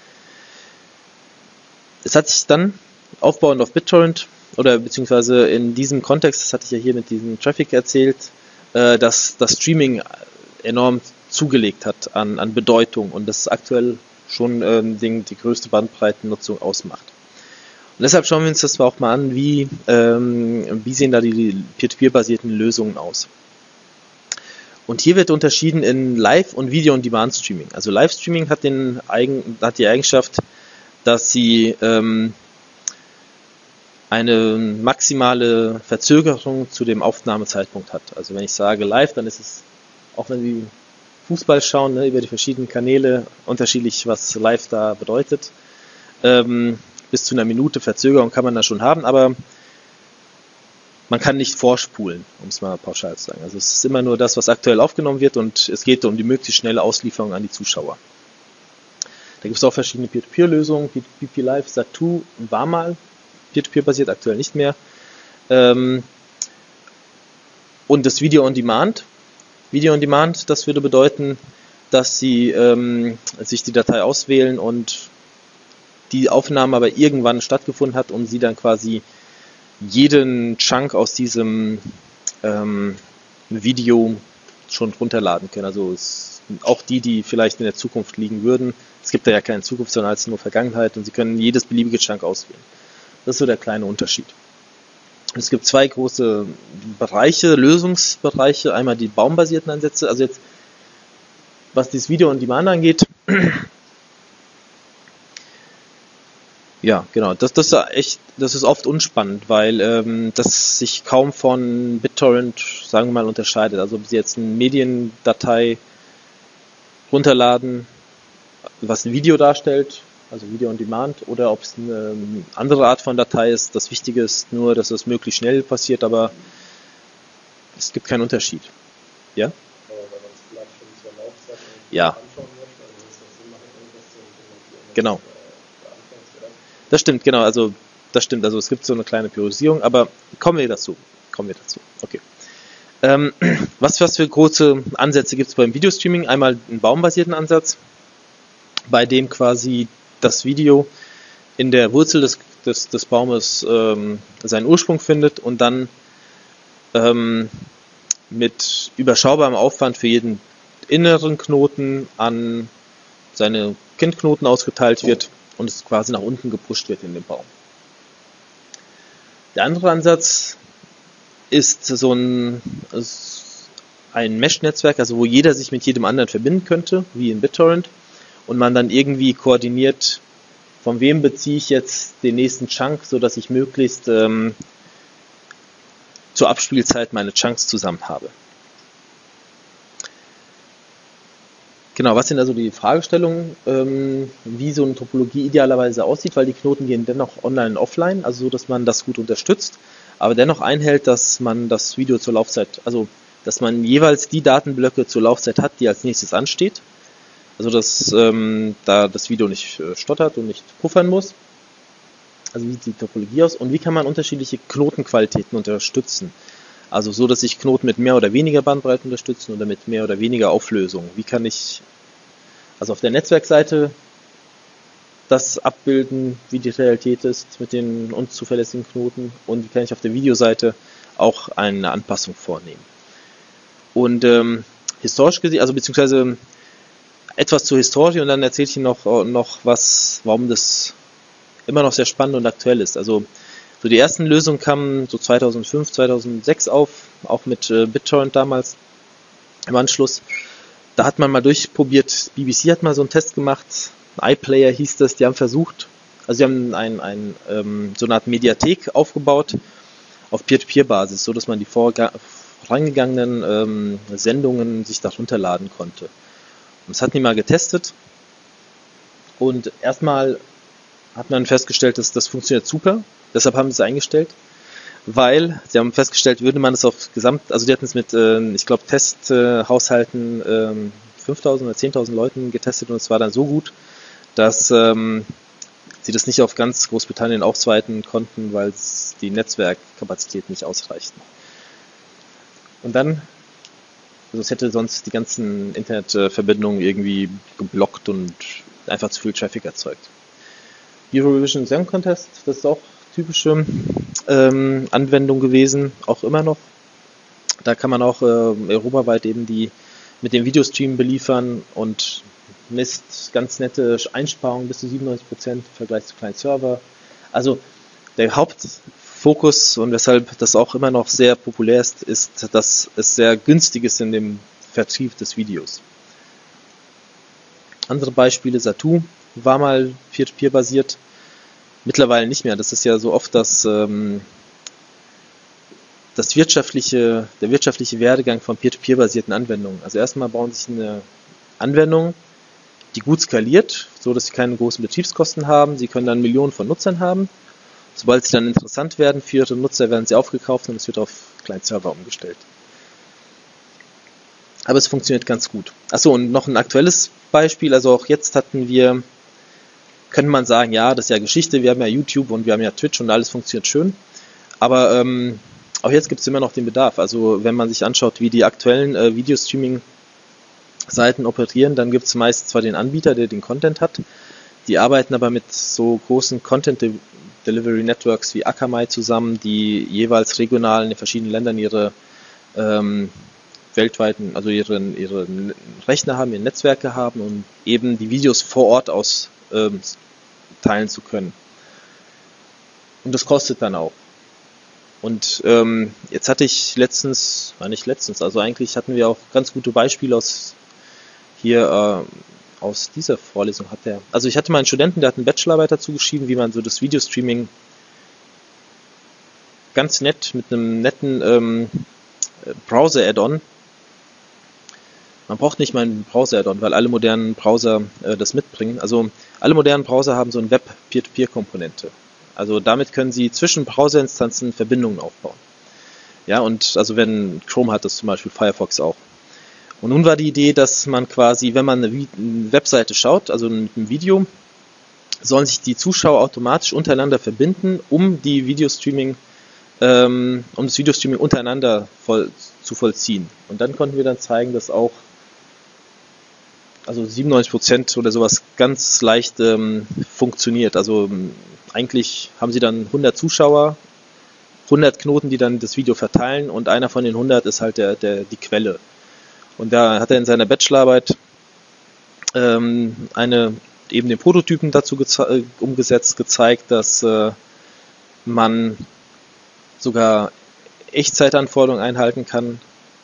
Es hat sich dann aufbauend auf BitTorrent oder beziehungsweise in diesem Kontext, das hatte ich ja hier mit diesem Traffic erzählt, dass das Streaming enorm zugelegt hat an Bedeutung und das aktuell schon die größte Bandbreitennutzung ausmacht. Und deshalb schauen wir uns das auch mal an, wie sehen da die Peer-to-Peer-basierten Lösungen aus. Und hier wird unterschieden in Live- und Video-on-Demand-Streaming. Also Live-Streaming hat die Eigenschaft, dass sie eine maximale Verzögerung zu dem Aufnahmezeitpunkt hat. Also wenn ich sage live, dann ist es, auch wenn Sie Fußball schauen, ne, über die verschiedenen Kanäle unterschiedlich, was live da bedeutet. Bis zu einer Minute Verzögerung kann man da schon haben, aber man kann nicht vorspulen, um es mal pauschal zu sagen. Also es ist immer nur das, was aktuell aufgenommen wird und es geht um die möglichst schnelle Auslieferung an die Zuschauer. Da gibt es auch verschiedene Peer-to-Peer-Lösungen. P2P Live, Sat2 war mal Peer-to-Peer basiert, aktuell nicht mehr. Und das Video on Demand. Video on Demand, das würde bedeuten, dass Sie sich die Datei auswählen und die Aufnahme aber irgendwann stattgefunden hat und Sie dann quasi jeden Chunk aus diesem Video schon runterladen können. Also auch die vielleicht in der Zukunft liegen würden. Es gibt da ja keine Zukunft, sondern als nur Vergangenheit und Sie können jedes beliebige Chunk auswählen. Das ist so der kleine Unterschied. Es gibt zwei große Bereiche, Lösungsbereiche. Einmal die baumbasierten Ansätze. Also jetzt, was dieses Video on Demand angeht, ja, genau, das ist oft unspannend, weil das sich kaum von BitTorrent, sagen wir mal, unterscheidet. Also ob Sie jetzt eine Mediendatei runterladen, was ein Video darstellt, also Video on Demand, oder ob es eine andere Art von Datei ist. Das Wichtige ist nur, dass es möglichst schnell passiert, aber es gibt keinen Unterschied. Ja? Ja. Genau. Das stimmt, genau, also das stimmt, also es gibt so eine kleine Priorisierung, aber kommen wir dazu. Okay. Was für große Ansätze gibt es beim Videostreaming? Einmal einen baumbasierten Ansatz, bei dem quasi das Video in der Wurzel des Baumes seinen Ursprung findet und dann mit überschaubarem Aufwand für jeden inneren Knoten an seine Kindknoten ausgeteilt wird und es quasi nach unten gepusht wird in den Baum. Der andere Ansatz ist so ein Mesh-Netzwerk, also wo jeder sich mit jedem anderen verbinden könnte, wie in BitTorrent, und man dann irgendwie koordiniert, von wem beziehe ich jetzt den nächsten Chunk, sodass ich möglichst zur Abspielzeit meine Chunks zusammen habe. Genau, was sind also die Fragestellungen, wie so eine Topologie idealerweise aussieht, weil die Knoten gehen dennoch online und offline, also so, dass man das gut unterstützt, aber dennoch einhält, dass man das Video zur Laufzeit, also dass man jeweils die Datenblöcke zur Laufzeit hat, die als nächstes ansteht, also dass da das Video nicht stottert und nicht puffern muss. Also wie sieht die Topologie aus und wie kann man unterschiedliche Knotenqualitäten unterstützen? Also so, dass ich Knoten mit mehr oder weniger Bandbreite unterstützen oder mit mehr oder weniger Auflösung. Wie kann ich also auf der Netzwerkseite das abbilden, wie die Realität ist mit den unzuverlässigen Knoten und wie kann ich auf der Videoseite auch eine Anpassung vornehmen. Und historisch gesehen, also beziehungsweise etwas zur Historie und dann erzähle ich Ihnen noch was, warum das immer noch sehr spannend und aktuell ist. Also so die ersten Lösungen kamen so 2005, 2006 auf, auch mit BitTorrent damals im Anschluss. Da hat man mal durchprobiert, BBC hat mal so einen Test gemacht, iPlayer hieß das, die haben versucht, also sie haben so eine Art Mediathek aufgebaut auf Peer-to-Peer-Basis, so dass man die vorangegangenen Sendungen sich da runterladen konnte. Und das hatten die mal getestet und erstmal hat man festgestellt, dass das funktioniert super. Deshalb haben sie es eingestellt, weil sie haben festgestellt, würde man es auf also die hatten es mit, ich glaube, Testhaushalten 5.000 oder 10.000 Leuten getestet und es war dann so gut, dass sie das nicht auf ganz Großbritannien ausweiten konnten, weil die Netzwerkkapazitäten nicht ausreichten. Und dann, also es hätte sonst die ganzen Internetverbindungen irgendwie geblockt und einfach zu viel Traffic erzeugt. Eurovision Song Contest, das ist auch typische Anwendung gewesen, auch immer noch. Da kann man auch europaweit eben die mit dem Videostream beliefern und misst ganz nette Einsparungen bis zu 97% im Vergleich zu kleinen Server. Also der Hauptfokus und weshalb das auch immer noch sehr populär ist, dass es sehr günstig ist in dem Vertrieb des Videos. Andere Beispiele, Satu war mal Peer-to-Peer basiert. Mittlerweile nicht mehr. Das ist ja so oft, dass der wirtschaftliche Werdegang von Peer-to-Peer-basierten Anwendungen. Also erstmal bauen sich eine Anwendung, die gut skaliert, so dass sie keine großen Betriebskosten haben. Sie können dann Millionen von Nutzern haben. Sobald sie dann interessant werden für ihre Nutzer, werden sie aufgekauft und es wird auf Client-Server umgestellt. Aber es funktioniert ganz gut. Achso, und noch ein aktuelles Beispiel. Also auch jetzt könnte man sagen, ja, das ist ja Geschichte, wir haben ja YouTube und wir haben ja Twitch und alles funktioniert schön. Aber auch jetzt gibt es immer noch den Bedarf. Also wenn man sich anschaut, wie die aktuellen Videostreaming-Seiten operieren, dann gibt es meist zwar den Anbieter, der den Content hat, die arbeiten aber mit so großen Content-Delivery-Networks wie Akamai zusammen, die jeweils regional in den verschiedenen Ländern ihre weltweiten, also ihre Rechner haben, ihre Netzwerke haben und eben die Videos vor Ort aus teilen zu können. Und das kostet dann auch. Und jetzt hatte ich also eigentlich hatten wir auch ganz gute Beispiele aus dieser Vorlesung also ich hatte mal einen Studenten, der hat eine Bachelorarbeit dazu geschrieben, wie man so das Videostreaming ganz nett mit einem netten Browser-Add-on. Man braucht nicht mal einen Browser-Add-on, weil alle modernen Browser das mitbringen. Also alle modernen Browser haben so eine Web-Peer-to-Peer-Komponente. Also damit können Sie zwischen Browserinstanzen Verbindungen aufbauen. Ja, und also wenn Chrome hat das zum Beispiel, Firefox auch. Und nun war die Idee, dass man quasi, wenn man eine Webseite schaut, also mit einem Video, sollen sich die Zuschauer automatisch untereinander verbinden, um das Videostreaming untereinander zu vollziehen. Und dann konnten wir dann zeigen, dass auch 97% oder sowas ganz leicht funktioniert. Also eigentlich haben sie dann 100 Zuschauer, 100 Knoten, die dann das Video verteilen und einer von den 100 ist halt die Quelle. Und da hat er in seiner Bachelorarbeit eben den Prototypen dazu umgesetzt, gezeigt, dass man sogar Echtzeitanforderungen einhalten kann.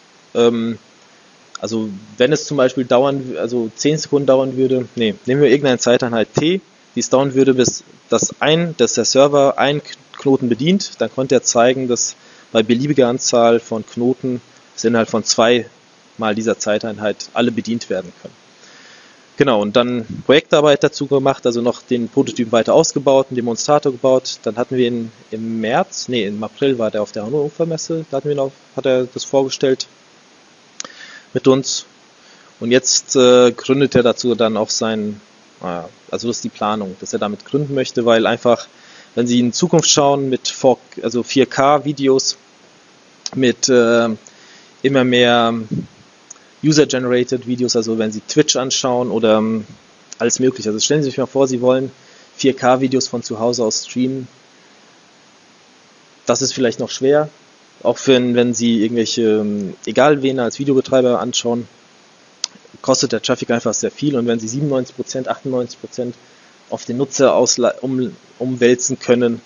Also wenn es zum Beispiel 10 Sekunden dauern würde, nehmen wir irgendeine Zeiteinheit t, die es dauern würde, bis der Server einen Knoten bedient, dann konnte er zeigen, dass bei beliebiger Anzahl von Knoten es innerhalb von 2 mal dieser Zeiteinheit alle bedient werden können. Genau, und dann Projektarbeit dazu gemacht, also noch den Prototypen weiter ausgebaut, einen Demonstrator gebaut. Dann hatten wir ihn im April war der auf der Hannover Messe, da hat er das vorgestellt mit uns. Und jetzt gründet er dazu dann auch also das ist die Planung, dass er damit gründen möchte, weil einfach, wenn Sie in Zukunft schauen mit 4K-Videos, mit immer mehr User-Generated Videos, also wenn Sie Twitch anschauen oder alles mögliche. Also stellen Sie sich mal vor, Sie wollen 4K-Videos von zu Hause aus streamen. Das ist vielleicht noch schwer, auch wenn Sie irgendwelche, egal wen als Videobetreiber anschauen, kostet der Traffic einfach sehr viel. Und wenn Sie 97%, 98% auf den Nutzer umwälzen können,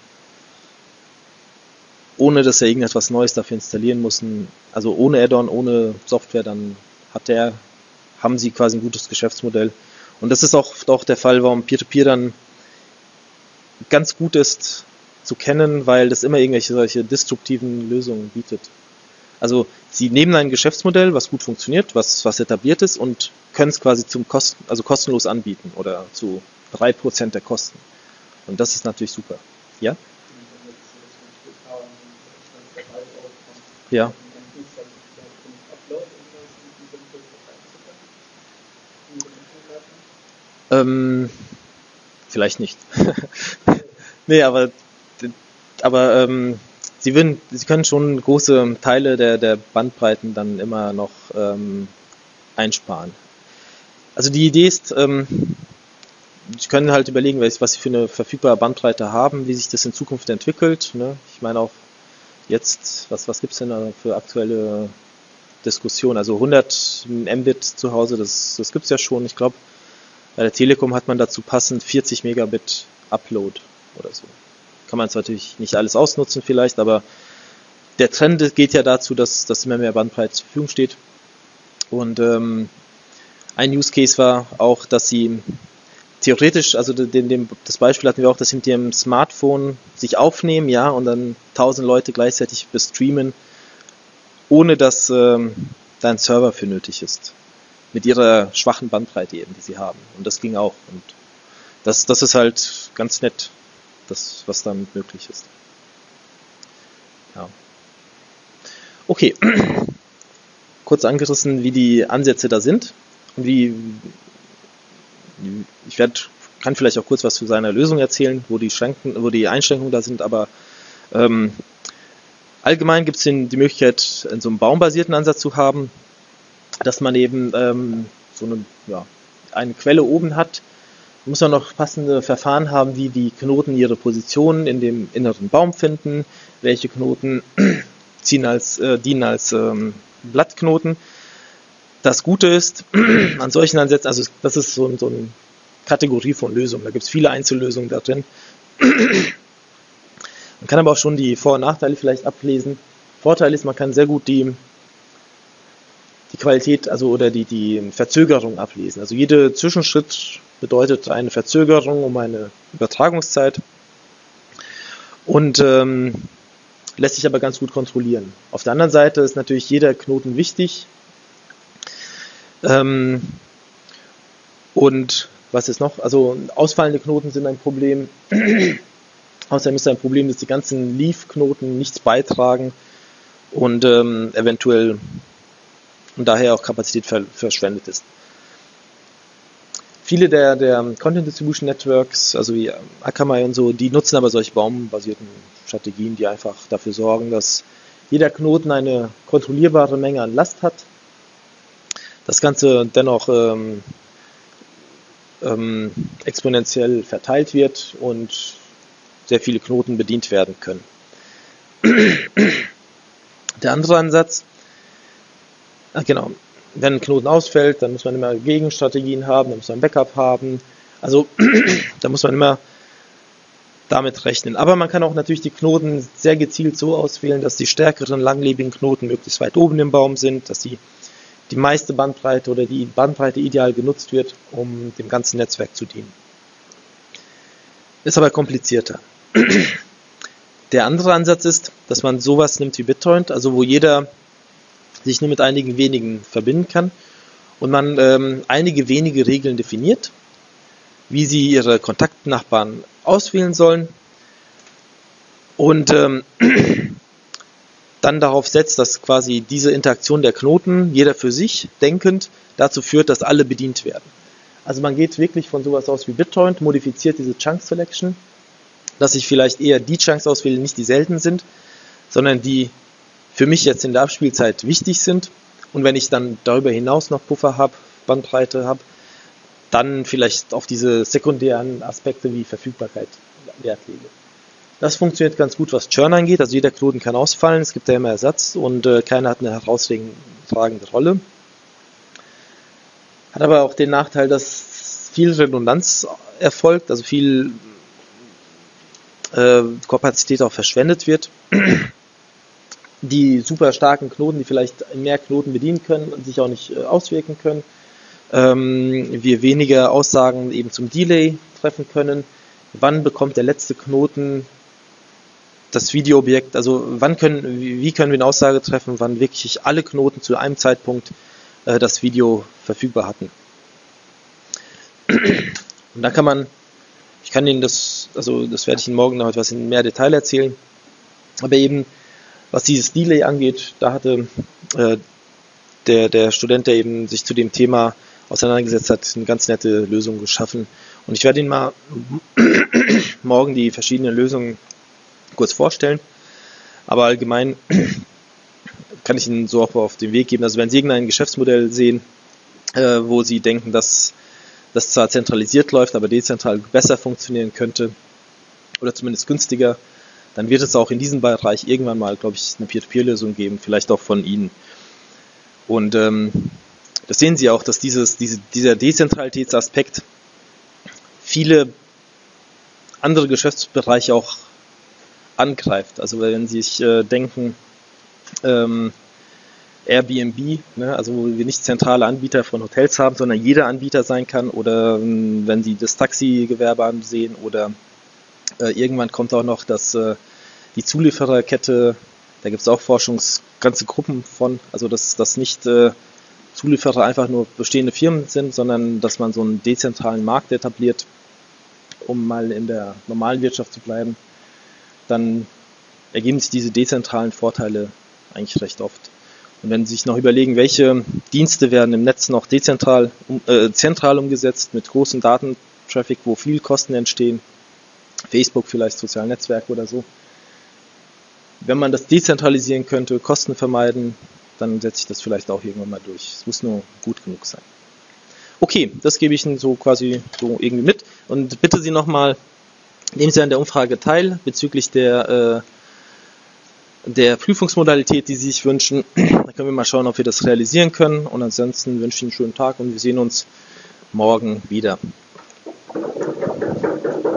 ohne dass er irgendetwas Neues dafür installieren muss, also ohne Add-on, ohne Software, dann haben Sie quasi ein gutes Geschäftsmodell. Und das ist auch der Fall, warum Peer-to-Peer dann ganz gut ist zu kennen, weil das immer irgendwelche solche destruktiven Lösungen bietet. Also Sie nehmen ein Geschäftsmodell, was gut funktioniert, was etabliert ist und können es quasi kostenlos anbieten oder zu 3% der Kosten. Und das ist natürlich super. Ja? Ja. Vielleicht nicht. Nee, aber Sie können schon große Teile der Bandbreiten dann immer noch einsparen. Also die Idee ist, Sie können halt überlegen, was Sie für eine verfügbare Bandbreite haben, wie sich das in Zukunft entwickelt. Ne? Ich meine auch jetzt, was gibt es denn da für aktuelle Diskussionen? Also 100 Mbit zu Hause, das gibt es ja schon. Ich glaube, bei der Telekom hat man dazu passend 40 Megabit Upload oder so. Kann man jetzt natürlich nicht alles ausnutzen vielleicht, aber der Trend geht ja dazu, dass immer mehr Bandbreite zur Verfügung steht. Und ein Use Case war auch, dass Sie theoretisch, also das Beispiel hatten wir auch, dass Sie mit Ihrem Smartphone sich aufnehmen, ja, und dann 1000 Leute gleichzeitig bestreamen, ohne dass da ein Server für nötig ist. Mit Ihrer schwachen Bandbreite eben, die Sie haben. Und das ging auch. Und das ist halt ganz nett, was damit möglich ist. Ja. Okay. Kurz angerissen, wie die Ansätze da sind. Und kann vielleicht auch kurz was zu seiner Lösung erzählen, wo die Einschränkungen da sind, aber allgemein gibt es die Möglichkeit, so einen baumbasierten Ansatz zu haben, dass man eben eine Quelle oben hat. Man muss auch noch passende Verfahren haben, wie die Knoten ihre Positionen in dem inneren Baum finden, welche Knoten dienen als Blattknoten. Das Gute ist, an solchen Ansätzen, also das ist so eine Kategorie von Lösungen, da gibt es viele Einzellösungen da drin. Man kann aber auch schon die Vor- und Nachteile vielleicht ablesen. Vorteil ist, man kann sehr gut die Qualität, oder die Verzögerung ablesen. Also jeder Zwischenschritt bedeutet eine Verzögerung um eine Übertragungszeit und lässt sich aber ganz gut kontrollieren. Auf der anderen Seite ist natürlich jeder Knoten wichtig. Und was ist noch? Also ausfallende Knoten sind ein Problem. Außerdem ist ein Problem, dass die ganzen Leaf-Knoten nichts beitragen und eventuell und daher auch Kapazität verschwendet ist. Viele der Content Distribution Networks, also wie Akamai und so, die nutzen aber solche baumbasierten Strategien, die einfach dafür sorgen, dass jeder Knoten eine kontrollierbare Menge an Last hat. Das Ganze dennoch exponentiell verteilt wird und sehr viele Knoten bedient werden können. Der andere Ansatz, genau, wenn ein Knoten ausfällt, dann muss man immer Gegenstrategien haben, dann muss man ein Backup haben. Also da muss man immer damit rechnen. Aber man kann auch natürlich die Knoten sehr gezielt so auswählen, dass die stärkeren, langlebigen Knoten möglichst weit oben im Baum sind, dass die meiste Bandbreite oder die Bandbreite ideal genutzt wird, um dem ganzen Netzwerk zu dienen. Ist aber komplizierter. Der andere Ansatz ist, dass man sowas nimmt wie BitTorrent, also wo jeder sich nur mit einigen wenigen verbinden kann und man einige wenige Regeln definiert, wie sie ihre Kontaktnachbarn auswählen sollen und dann darauf setzt, dass quasi diese Interaktion der Knoten, jeder für sich denkend, dazu führt, dass alle bedient werden. Also man geht wirklich von sowas aus wie BitTorrent, modifiziert diese Chunk Selection, dass ich vielleicht eher die Chunks auswähle, nicht die selten sind, sondern die für mich jetzt in der Abspielzeit wichtig sind. Und wenn ich dann darüber hinaus noch Puffer habe, Bandbreite habe, dann vielleicht auf diese sekundären Aspekte wie Verfügbarkeit Wert lege. Das funktioniert ganz gut, was Churn angeht. Also jeder Knoten kann ausfallen, es gibt ja immer Ersatz und keiner hat eine herausragende Rolle. Hat aber auch den Nachteil, dass viel Redundanz erfolgt, also viel Kapazität auch verschwendet wird. Die super starken Knoten, die vielleicht mehr Knoten bedienen können und sich auch nicht auswirken können. Wir weniger Aussagen eben zum Delay treffen können. Wann bekommt der letzte Knoten das Videoobjekt, also wie können wir eine Aussage treffen, wann wirklich alle Knoten zu einem Zeitpunkt das Video verfügbar hatten. Und dann kann man, ich kann Ihnen das werde ich Ihnen morgen noch etwas in mehr Detail erzählen, aber eben, was dieses Delay angeht, da hatte der Student, der eben sich zu dem Thema auseinandergesetzt hat, eine ganz nette Lösung geschaffen. Und ich werde Ihnen mal morgen die verschiedenen Lösungen kurz vorstellen, aber allgemein kann ich Ihnen so auch auf den Weg geben, also wenn Sie irgendein Geschäftsmodell sehen, wo Sie denken, dass das zwar zentralisiert läuft, aber dezentral besser funktionieren könnte oder zumindest günstiger, dann wird es auch in diesem Bereich irgendwann mal, glaube ich, eine Peer-to-Peer-Lösung geben, vielleicht auch von Ihnen. Und das sehen Sie auch, dass dieser Dezentralitätsaspekt viele andere Geschäftsbereiche auch angreift. Also wenn Sie sich denken, Airbnb, ne, also wo wir nicht zentrale Anbieter von Hotels haben, sondern jeder Anbieter sein kann, oder wenn Sie das Taxigewerbe ansehen oder irgendwann kommt auch noch die Zuliefererkette, da gibt es auch ganze Gruppen von, also dass nicht Zulieferer einfach nur bestehende Firmen sind, sondern dass man so einen dezentralen Markt etabliert, um mal in der normalen Wirtschaft zu bleiben, dann ergeben sich diese dezentralen Vorteile eigentlich recht oft. Und wenn Sie sich noch überlegen, welche Dienste werden im Netz noch zentral umgesetzt mit großem Datentraffic, wo viel Kosten entstehen, Facebook vielleicht, soziale Netzwerke oder so. Wenn man das dezentralisieren könnte, Kosten vermeiden, dann setze ich das vielleicht auch irgendwann mal durch. Es muss nur gut genug sein. Okay, das gebe ich Ihnen so quasi so irgendwie mit. Und bitte Sie nochmal, nehmen Sie an der Umfrage teil bezüglich der Prüfungsmodalität, die Sie sich wünschen. Da können wir mal schauen, ob wir das realisieren können. Und ansonsten wünsche ich Ihnen einen schönen Tag und wir sehen uns morgen wieder.